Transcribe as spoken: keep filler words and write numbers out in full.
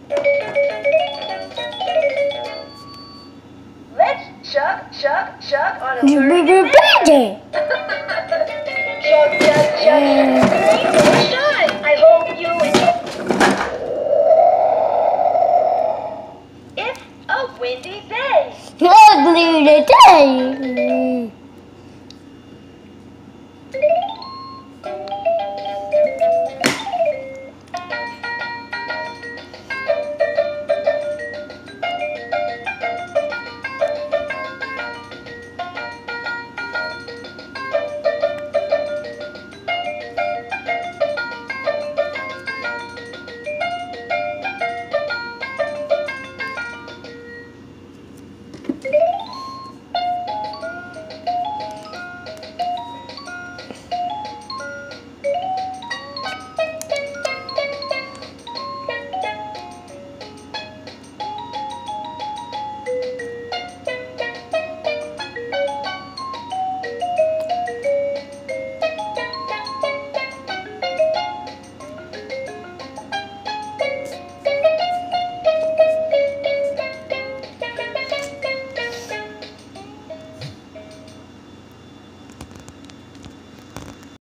Let's chug, chug, chug on a burning day. Chug, chug, chug. Rainbow shine. I hope you enjoy. It's a windy day. Ugly day.